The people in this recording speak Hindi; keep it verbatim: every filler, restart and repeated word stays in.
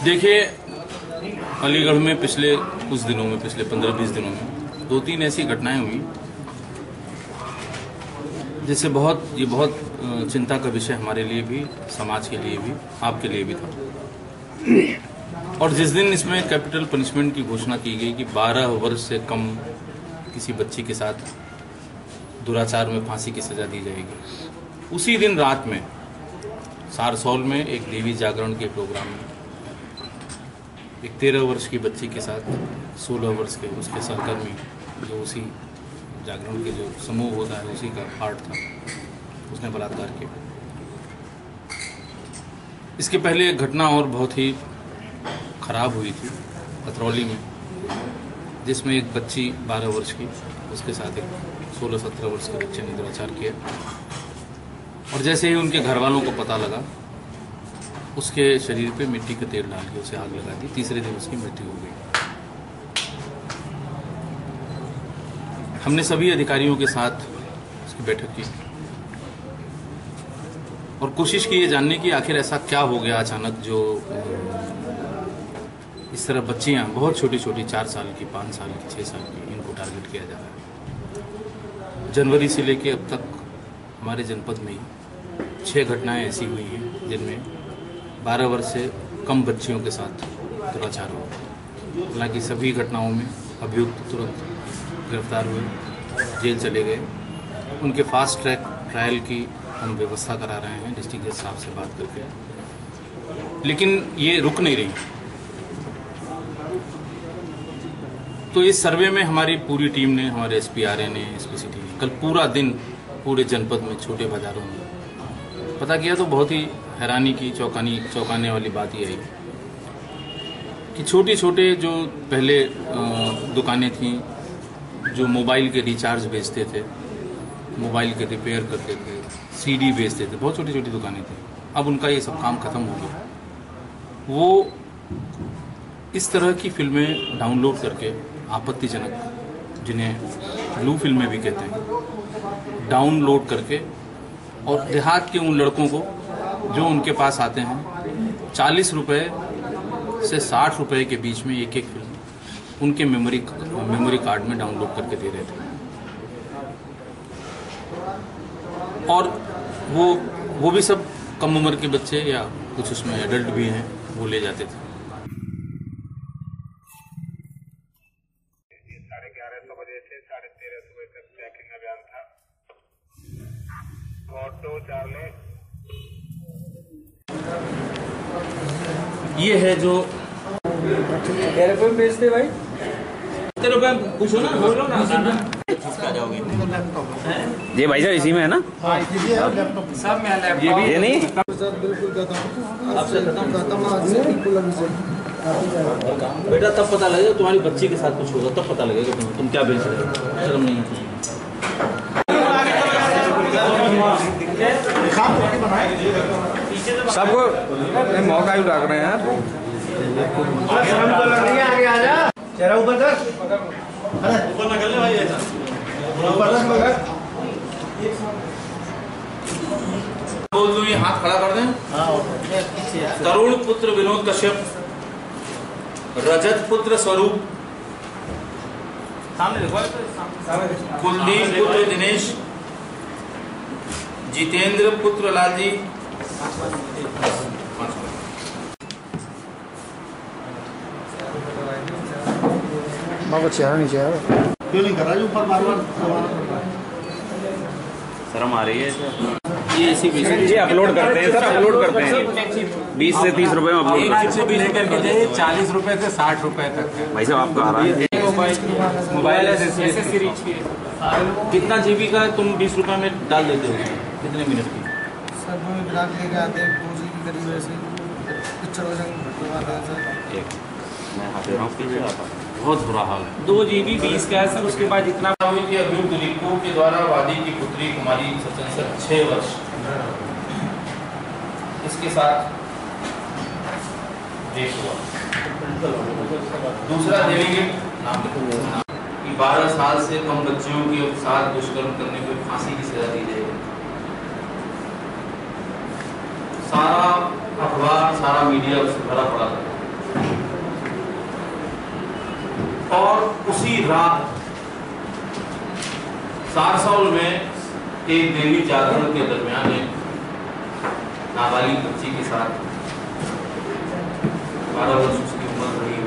देखिए, अलीगढ़ में पिछले कुछ दिनों में, पिछले पंद्रह बीस दिनों में दो तीन ऐसी घटनाएं हुई जिससे बहुत ये बहुत चिंता का विषय हमारे लिए भी, समाज के लिए भी, आपके लिए भी था। और जिस दिन इसमें कैपिटल पनिशमेंट की घोषणा की गई कि बारह वर्ष से कम किसी बच्ची के साथ दुराचार में फांसी की सजा दी जाएगी, उसी दिन रात में सारसौल में एक देवी जागरण के प्रोग्राम में एक तेरह वर्ष की बच्ची के साथ सोलह वर्ष के उसके सहकर्मी, जो उसी जागरण के जो समूह होता है उसी का पार्ट था, उसने बलात्कार किया। इसके पहले एक घटना और बहुत ही खराब हुई थी अतरौली में, जिसमें एक बच्ची बारह वर्ष की, उसके साथ एक सोलह सत्रह वर्ष के बच्चे ने दुराचार किया। और जैसे ही उनके घर वालों को पता लगा, उसके शरीर पे मिट्टी का तेल डाल के उसे आग लगा दी। तीसरे दिन उसकी मृत्यु हो गई। हमने सभी अधिकारियों के साथ उसकी बैठक की और कोशिश की ये जानने की आखिर ऐसा क्या हो गया अचानक जो इस तरह बच्चियां बहुत छोटी छोटी, चार साल की, पाँच साल की, छः साल की, इनको टारगेट किया जा रहा है। जनवरी से लेके अब तक हमारे जनपद में ही छः घटनाएं ऐसी हुई हैं जिनमें बारह वर्ष से कम बच्चियों के साथ दुराचार हुआ। हालांकि सभी घटनाओं में अभियुक्त तुरंत गिरफ्तार हुए, जेल चले गए। उनके फास्ट ट्रैक ट्रायल की हम व्यवस्था करा रहे हैं डिस्ट्रिक्ट जज साहब से बात करके, लेकिन ये रुक नहीं रही। तो इस सर्वे में हमारी पूरी टीम ने, हमारे एस पी आर ए ने, एस पी सी टी ने कल पूरा दिन पूरे जनपद में छोटे बाजारों में पता किया तो बहुत ही हैरानी की, चौंकानी चौंकाने वाली बात ये आई कि छोटे छोटे जो पहले दुकानें थीं, जो मोबाइल के रिचार्ज बेचते थे, मोबाइल के रिपेयर करते थे, सीडी बेचते थे, बहुत छोटी छोटी दुकानें थी, अब उनका ये सब काम खत्म हो गया। वो इस तरह की फिल्में डाउनलोड करके, आपत्तिजनक, जिन्हें ब्लू फिल्में भी कहते हैं, डाउनलोड करके और देहात के उन लड़कों को जो उनके पास आते हैं, चालीस रुपए से साठ रुपए के बीच में एक एक फिल्म उनके मेमोरी मेमोरी कार्ड में डाउनलोड करके दे रहे थे। और वो वो भी सब कम उम्र के बच्चे या कुछ उसमें एडल्ट भी हैं, वो ले जाते थे। साढ़े ग्यारह सौ बजे से साढ़े तेरह सौ बजे तक चेकिंग अभियान था। ऑटो चार्ले ये है जो तेरे पे बेचते भाई, तेरे रुपए पूछो ना, बोलो ना, जाओगे ये भाई साहब इसी में है ना? सब में लैपटॉप ये भी ये नहीं बिल्कुल बेटा। तब पता लगेगा तुम्हारी बच्ची के साथ कुछ होगा, तब पता लगेगा तुम तुम क्या बेच रहे हो। शर्म नहीं है सबको मौका ही उठा रहे हैं यार। चेहरा ऊपर कर, ऊपर ना कर ले भाई, ऐसा ऊपर कर, बोल दो, ये हाथ खड़ा कर दें। तरुण पुत्र विनोद कश्यप, रजत पुत्र स्वरूप, कुलदीप पुत्र दिनेश, जितेंद्र पुत्र लालजी, बाबा चेहरा नीचे यार, क्यों नहीं कर रहा ऊपर बार बार? शर्म आ रही है। ये इसी ये अपलोड करते हैं सर, अपलोड करते हैं बीस से तीस रुपए में अपलोड करते हैं। चालीस रुपए से साठ रुपए तक है भाई साहब आपका आ रहा है मोबाइल एसेसरीज की कितना जीबी का तुम बीस रुपए में डाल देते हो, कितने मिनट की? सर वो ब्लॉग लेके आते हैं, दो जी की करीब ऐसे पिक्चर हो जाएंगे सर। मैं हाथ दे रहा हूँ, बहुत बुरा हाल है। दो जीबी बीस का है सर। उसके बाद जितना अभियुक्त लिप्पू के द्वारा वादी की पुत्री कुमारी सचन छह वर्ष इसके साथ रेप हुआ। दूसरा देवेंगे नाम कि बारह साल से कम बच्चियों के साथ दुष्कर्म करने को फांसी की सजा दी जाएगी। सारा अखबार, सारा मीडिया उससे भरा पड़ा था। उसी रात सारसौल में एक देवी जागरण के दरमियान नाबालिग बच्ची के साथ बारह वर्ष उसकी उम्र रही